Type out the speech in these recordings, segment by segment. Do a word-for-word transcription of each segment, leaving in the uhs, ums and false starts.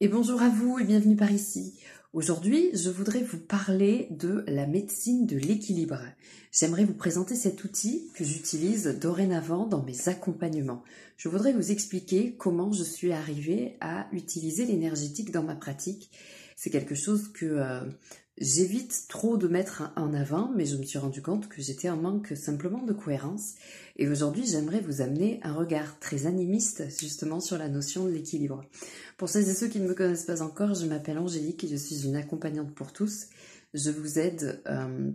Et bonjour à vous et bienvenue par ici. Aujourd'hui, je voudrais vous parler de la médecine de l'équilibre. J'aimerais vous présenter cet outil que j'utilise dorénavant dans mes accompagnements. Je voudrais vous expliquer comment je suis arrivée à utiliser l'énergétique dans ma pratique. C'est quelque chose que euh, j'évite trop de mettre en avant, mais je me suis rendu compte que j'étais en manque simplement de cohérence. Et aujourd'hui, j'aimerais vous amener un regard très animiste justement sur la notion de l'équilibre. Pour celles et ceux qui ne me connaissent pas encore, je m'appelle Angélique et je suis une accompagnante pour tous. Je vous aide euh,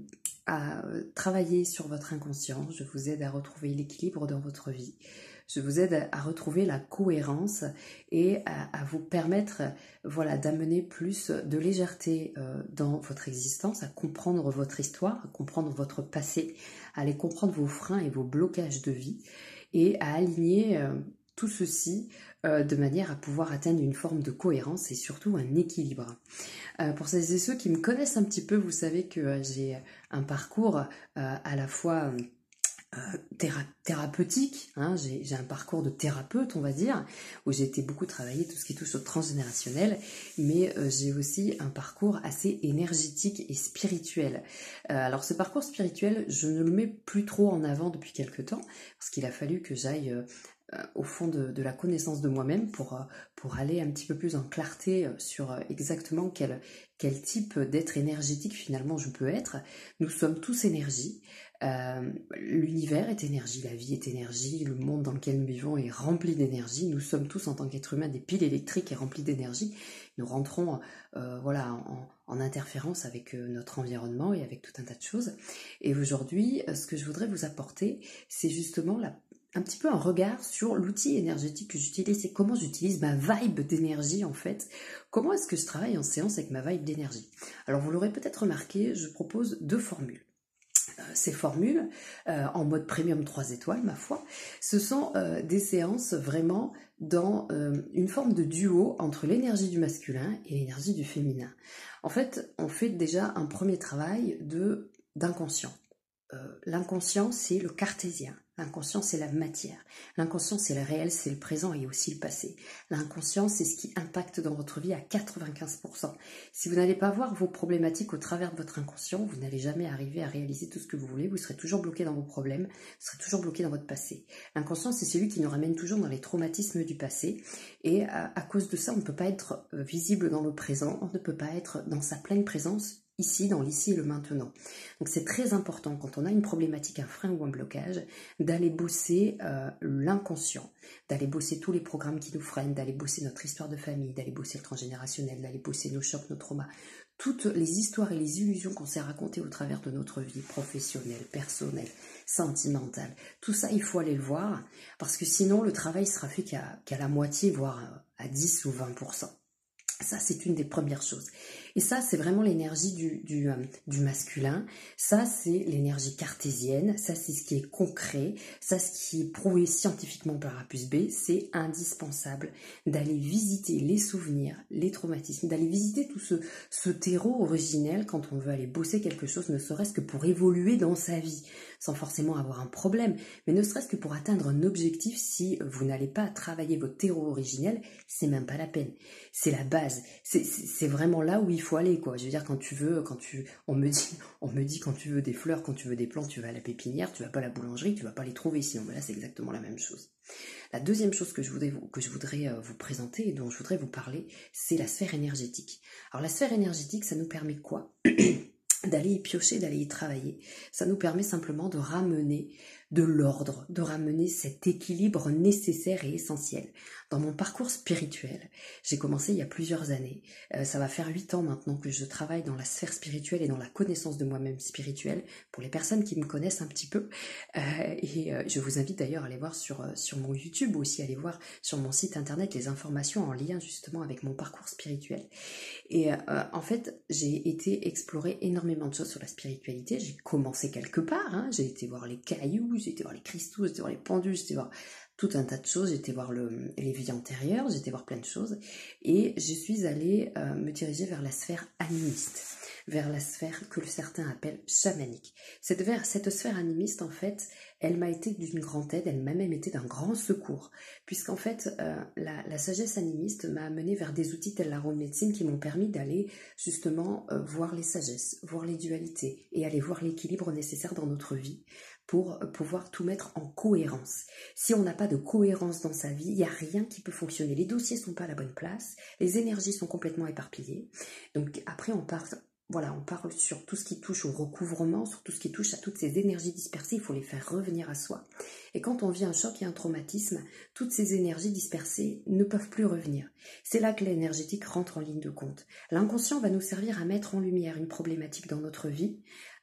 à travailler sur votre inconscient, je vous aide à retrouver l'équilibre dans votre vie. Je vous aide à retrouver la cohérence et à, à vous permettre voilà, d'amener plus de légèreté euh, dans votre existence, à comprendre votre histoire, à comprendre votre passé, à aller comprendre vos freins et vos blocages de vie et à aligner euh, tout ceci euh, de manière à pouvoir atteindre une forme de cohérence et surtout un équilibre. Euh, pour celles et ceux qui me connaissent un petit peu, vous savez que euh, j'ai un parcours euh, à la fois... Euh, théra thérapeutique, hein, j'ai un parcours de thérapeute on va dire, où j'ai été beaucoup travailler tout ce qui touche au transgénérationnel, mais euh, j'ai aussi un parcours assez énergétique et spirituel. Euh, alors ce parcours spirituel, je ne le mets plus trop en avant depuis quelque temps, parce qu'il a fallu que j'aille euh, au fond de, de la connaissance de moi-même pour, pour aller un petit peu plus en clarté sur exactement quel, quel type d'être énergétique finalement je peux être. Nous sommes tous énergie, euh, l'univers est énergie, la vie est énergie, le monde dans lequel nous vivons est rempli d'énergie, nous sommes tous en tant qu'êtres humains des piles électriques et remplis d'énergie, nous rentrons euh, voilà, en, en interférence avec euh, notre environnement et avec tout un tas de choses. Et aujourd'hui, ce que je voudrais vous apporter, c'est justement la un petit peu un regard sur l'outil énergétique que j'utilise et comment j'utilise ma vibe d'énergie en fait. Comment est-ce que je travaille en séance avec ma vibe d'énergie? Alors vous l'aurez peut-être remarqué, je propose deux formules. Euh, ces formules, euh, en mode premium trois étoiles ma foi, ce sont euh, des séances vraiment dans euh, une forme de duo entre l'énergie du masculin et l'énergie du féminin. En fait, on fait déjà un premier travail de d'inconscient. Euh, l'inconscient, c'est le cartésien. L'inconscient, c'est la matière. L'inconscient, c'est le réel, c'est le présent et aussi le passé. L'inconscient, c'est ce qui impacte dans votre vie à quatre-vingt-quinze pour cent. Si vous n'allez pas voir vos problématiques au travers de votre inconscient, vous n'allez jamais arriver à réaliser tout ce que vous voulez. Vous serez toujours bloqué dans vos problèmes, vous serez toujours bloqué dans votre passé. L'inconscient, c'est celui qui nous ramène toujours dans les traumatismes du passé. Et à, à cause de ça, on ne peut pas être visible dans le présent, on ne peut pas être dans sa pleine présence ici, dans l'ici et le maintenant. Donc c'est très important quand on a une problématique, un frein ou un blocage, d'aller bosser euh, l'inconscient, d'aller bosser tous les programmes qui nous freinent, d'aller bosser notre histoire de famille, d'aller bosser le transgénérationnel, d'aller bosser nos chocs, nos traumas, toutes les histoires et les illusions qu'on s'est racontées au travers de notre vie professionnelle, personnelle, sentimentale. Tout ça, il faut aller le voir, parce que sinon le travail sera fait qu'à qu'à la moitié, voire à dix ou vingt pour cent. Ça, c'est une des premières choses. Et ça, c'est vraiment l'énergie du, du, euh, du masculin. Ça, c'est l'énergie cartésienne. Ça, c'est ce qui est concret. Ça, ce qui est prouvé scientifiquement par A plus B. C'est indispensable d'aller visiter les souvenirs, les traumatismes, d'aller visiter tout ce, ce terreau originel quand on veut aller bosser quelque chose, ne serait-ce que pour évoluer dans sa vie, sans forcément avoir un problème, mais ne serait-ce que pour atteindre un objectif. Si vous n'allez pas travailler votre terreau originel, c'est même pas la peine. C'est la base. C'est vraiment là où il faut aller, quoi. Je veux dire, quand tu veux, quand tu, on me dit, on me dit quand tu veux des fleurs, quand tu veux des plantes, tu vas à la pépinière, tu vas pas à la boulangerie, tu vas pas les trouver sinon. Mais là, c'est exactement la même chose. La deuxième chose que je voudrais vous, que je voudrais vous présenter et dont je voudrais vous parler, c'est la sphère énergétique. Alors la sphère énergétique, ça nous permet quoi? D'aller y piocher, d'aller y travailler. Ça nous permet simplement de ramener de l'ordre, de ramener cet équilibre nécessaire et essentiel. Dans mon parcours spirituel, j'ai commencé il y a plusieurs années. Euh, ça va faire huit ans maintenant que je travaille dans la sphère spirituelle et dans la connaissance de moi-même spirituelle, pour les personnes qui me connaissent un petit peu. Euh, et euh, je vous invite d'ailleurs à aller voir sur, euh, sur mon YouTube ou aussi à aller voir sur mon site internet les informations en lien justement avec mon parcours spirituel. Et euh, en fait, j'ai été explorer énormément de choses sur la spiritualité. J'ai commencé quelque part, hein. J'ai été voir les cailloux, j'ai été voir les cristaux, j'ai été voir les pendules, j'ai été voir tout un tas de choses. J'étais voir le, les vies antérieures, j'étais voir plein de choses. Et je suis allée euh, me diriger vers la sphère animiste, vers la sphère que certains appellent chamanique. Cette, vers, cette sphère animiste, en fait, elle m'a été d'une grande aide, elle m'a même été d'un grand secours, puisqu'en fait, euh, la, la sagesse animiste m'a amené vers des outils tels l'aromédecine qui m'ont permis d'aller justement euh, voir les sagesses, voir les dualités et aller voir l'équilibre nécessaire dans notre vie pour pouvoir tout mettre en cohérence. Si on n'a pas de cohérence dans sa vie, il n'y a rien qui peut fonctionner. Les dossiers ne sont pas à la bonne place, les énergies sont complètement éparpillées. Donc après, on part... Voilà, on parle sur tout ce qui touche au recouvrement, sur tout ce qui touche à toutes ces énergies dispersées, il faut les faire revenir à soi. Et quand on vit un choc et un traumatisme, toutes ces énergies dispersées ne peuvent plus revenir. C'est là que l'énergétique rentre en ligne de compte. L'inconscient va nous servir à mettre en lumière une problématique dans notre vie,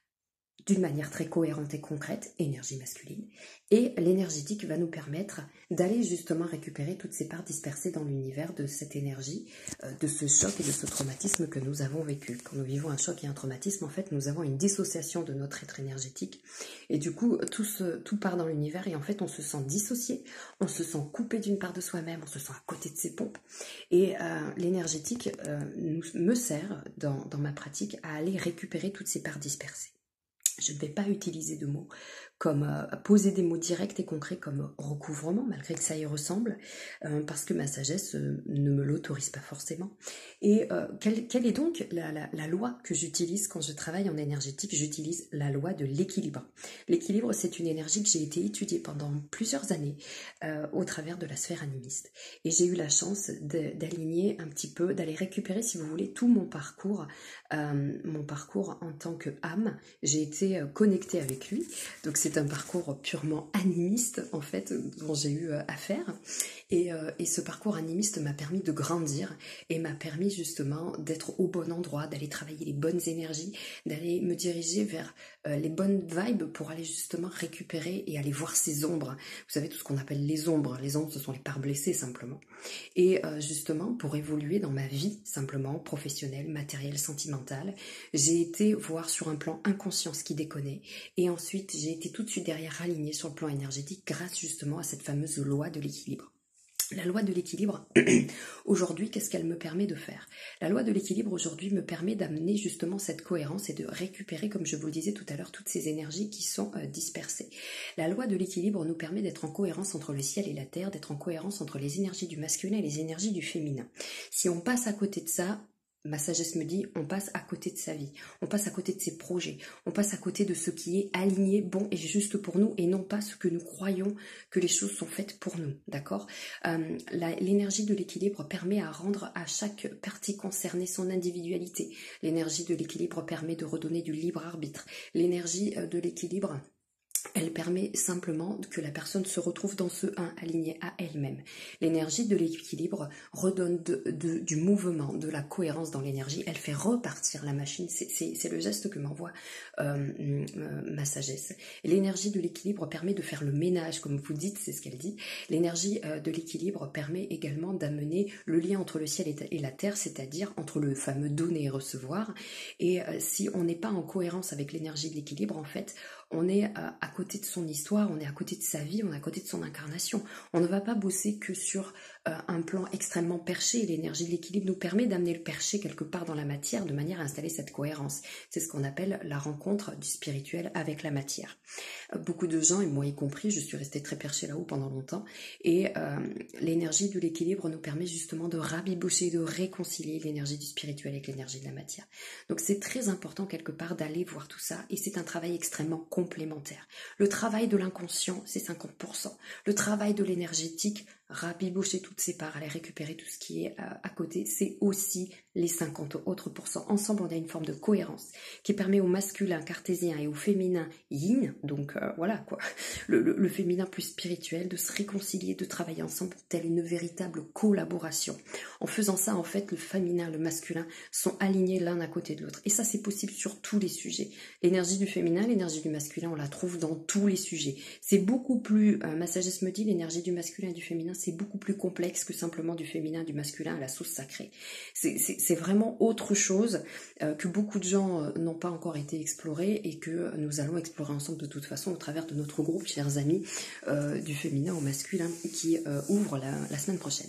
d'une manière très cohérente et concrète, énergie masculine, et l'énergétique va nous permettre d'aller justement récupérer toutes ces parts dispersées dans l'univers de cette énergie, euh, de ce choc et de ce traumatisme que nous avons vécu. Quand nous vivons un choc et un traumatisme, en fait, nous avons une dissociation de notre être énergétique, et du coup, tout, ce, tout part dans l'univers, et en fait, on se sent dissocié, on se sent coupé d'une part de soi-même, on se sent à côté de ses pompes, et euh, l'énergétique euh, nous, me sert, dans, dans ma pratique, à aller récupérer toutes ces parts dispersées. Je ne vais pas utiliser de mots comme euh, poser des mots directs et concrets comme recouvrement, malgré que ça y ressemble, euh, parce que ma sagesse euh, ne me l'autorise pas forcément. Et euh, quelle, quelle est donc la, la, la loi que j'utilise quand je travaille en énergétique? J'utilise la loi de l'équilibre. L'équilibre, c'est une énergie que j'ai été étudiée pendant plusieurs années euh, au travers de la sphère animiste. Et j'ai eu la chance d'aligner un petit peu, d'aller récupérer, si vous voulez, tout mon parcours, euh, mon parcours en tant que âme. J'ai été euh, connectée avec lui, donc c'est un parcours purement animiste en fait dont j'ai eu à faire et, euh, et ce parcours animiste m'a permis de grandir et m'a permis justement d'être au bon endroit, d'aller travailler les bonnes énergies, d'aller me diriger vers euh, les bonnes vibes pour aller justement récupérer et aller voir ces ombres. Vous savez, tout ce qu'on appelle les ombres, les ombres ce sont les parts blessées simplement. Et euh, justement pour évoluer dans ma vie simplement professionnelle, matérielle, sentimentale, j'ai été voir sur un plan inconscient ce qui déconnait et ensuite j'ai été tout de suite derrière aligné sur le plan énergétique grâce justement à cette fameuse loi de l'équilibre. La loi de l'équilibre, aujourd'hui, qu'est-ce qu'elle me permet de faire? La loi de l'équilibre, aujourd'hui, me permet d'amener justement cette cohérence et de récupérer, comme je vous le disais tout à l'heure, toutes ces énergies qui sont euh, dispersées. La loi de l'équilibre nous permet d'être en cohérence entre le ciel et la terre, d'être en cohérence entre les énergies du masculin et les énergies du féminin. Si on passe à côté de ça, ma sagesse me dit, on passe à côté de sa vie, on passe à côté de ses projets, on passe à côté de ce qui est aligné, bon et juste pour nous, et non pas ce que nous croyons que les choses sont faites pour nous, d'accord? euh, L'énergie de l'équilibre permet à rendre à chaque partie concernée son individualité. L'énergie de l'équilibre permet de redonner du libre arbitre. L'énergie de l'équilibre, elle permet simplement que la personne se retrouve dans ce un aligné à elle-même. L'énergie de l'équilibre redonne de, de, du mouvement, de la cohérence dans l'énergie. Elle fait repartir la machine. C'est le geste que m'envoie euh, ma sagesse. L'énergie de l'équilibre permet de faire le ménage, comme vous dites, c'est ce qu'elle dit. L'énergie euh, de l'équilibre permet également d'amener le lien entre le ciel et la terre, c'est-à-dire entre le fameux donner et recevoir. Et euh, si on n'est pas en cohérence avec l'énergie de l'équilibre, en fait, on est à côté de son histoire, on est à côté de sa vie, on est à côté de son incarnation. On ne va pas bosser que sur euh, un plan extrêmement perché. L'énergie de l'équilibre nous permet d'amener le perché quelque part dans la matière de manière à installer cette cohérence. C'est ce qu'on appelle la rencontre du spirituel avec la matière. Euh, beaucoup de gens, et moi y compris, je suis restée très perchée là-haut pendant longtemps, et euh, l'énergie de l'équilibre nous permet justement de rabibocher, de réconcilier l'énergie du spirituel avec l'énergie de la matière. Donc c'est très important quelque part d'aller voir tout ça, et c'est un travail extrêmement complémentaire. Le travail de l'inconscient, c'est cinquante pour cent. Le travail de l'énergétique, rabibocher toutes ces parts, aller récupérer tout ce qui est à, à côté, c'est aussi les cinquante autres pourcents. Ensemble, on a une forme de cohérence qui permet au masculin cartésien et au féminin yin, donc euh, voilà quoi, le, le, le féminin plus spirituel, de se réconcilier, de travailler ensemble, telle une véritable collaboration. En faisant ça, en fait, le féminin et le masculin sont alignés l'un à côté de l'autre. Et ça, c'est possible sur tous les sujets. L'énergie du féminin, l'énergie du masculin, on la trouve dans tous les sujets. C'est beaucoup plus, euh, ma sagesse me dit, l'énergie du masculin et du féminin, c'est beaucoup plus complexe que simplement du féminin, du masculin à la sauce sacrée. C'est vraiment autre chose euh, que beaucoup de gens euh, n'ont pas encore été explorés et que nous allons explorer ensemble de toute façon au travers de notre groupe, chers amis, euh, du féminin au masculin qui euh, ouvre la, la semaine prochaine.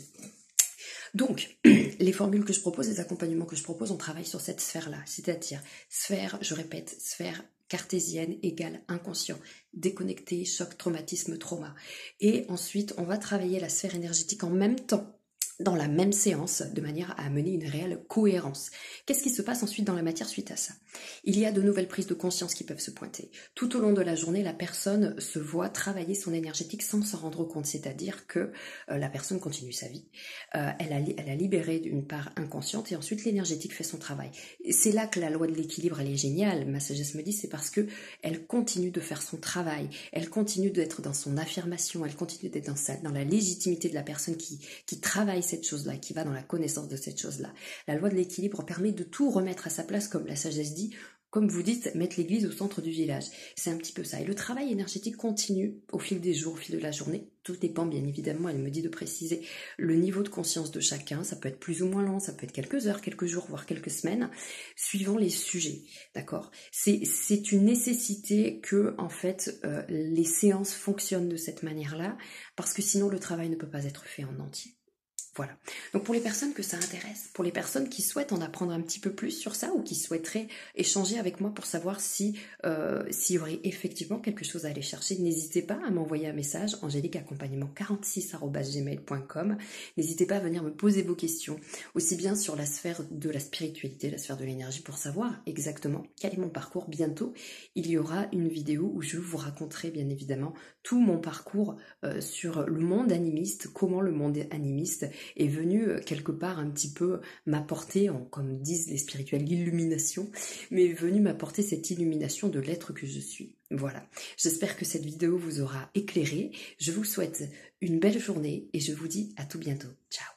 Donc, les formules que je propose, les accompagnements que je propose, on travaille sur cette sphère-là, c'est-à-dire sphère, je répète, sphère cartésienne égale inconscient, déconnecté, choc, traumatisme, trauma. Et ensuite, on va travailler la sphère énergétique en même temps, dans la même séance, de manière à amener une réelle cohérence. Qu'est-ce qui se passe ensuite dans la matière suite à ça? Il y a de nouvelles prises de conscience qui peuvent se pointer. Tout au long de la journée, la personne se voit travailler son énergétique sans s'en rendre compte, c'est-à-dire que euh, la personne continue sa vie, euh, elle, a, elle a libéré d'une part inconsciente et ensuite l'énergétique fait son travail. C'est là que la loi de l'équilibre, elle est géniale, ma sagesse me dit, c'est parce que elle continue de faire son travail, elle continue d'être dans son affirmation, elle continue d'être dans, sa, dans la légitimité de la personne qui, qui travaille cette chose-là, qui va dans la connaissance de cette chose-là. La loi de l'équilibre permet de tout remettre à sa place, comme la sagesse dit, comme vous dites, mettre l'église au centre du village. C'est un petit peu ça. Et le travail énergétique continue au fil des jours, au fil de la journée. Tout dépend, bien évidemment, elle me dit de préciser le niveau de conscience de chacun. Ça peut être plus ou moins long, ça peut être quelques heures, quelques jours, voire quelques semaines, suivant les sujets. D'accord ? C'est, c'est une nécessité que, en fait, euh, les séances fonctionnent de cette manière-là, parce que sinon le travail ne peut pas être fait en entier. Voilà. Donc pour les personnes que ça intéresse, pour les personnes qui souhaitent en apprendre un petit peu plus sur ça ou qui souhaiteraient échanger avec moi pour savoir si euh, s'il y aurait effectivement quelque chose à aller chercher, n'hésitez pas à m'envoyer un message angélique accompagnement quarante-six arobase gmail point com. N'hésitez pas à venir me poser vos questions, aussi bien sur la sphère de la spiritualité, la sphère de l'énergie, pour savoir exactement quel est mon parcours. Bientôt, il y aura une vidéo où je vous raconterai bien évidemment tout mon parcours euh, sur le monde animiste, comment le monde animiste est venu quelque part un petit peu m'apporter, comme disent les spirituels, l'illumination, mais est venu m'apporter cette illumination de l'être que je suis. Voilà, j'espère que cette vidéo vous aura éclairé. Je vous souhaite une belle journée et je vous dis à tout bientôt. Ciao.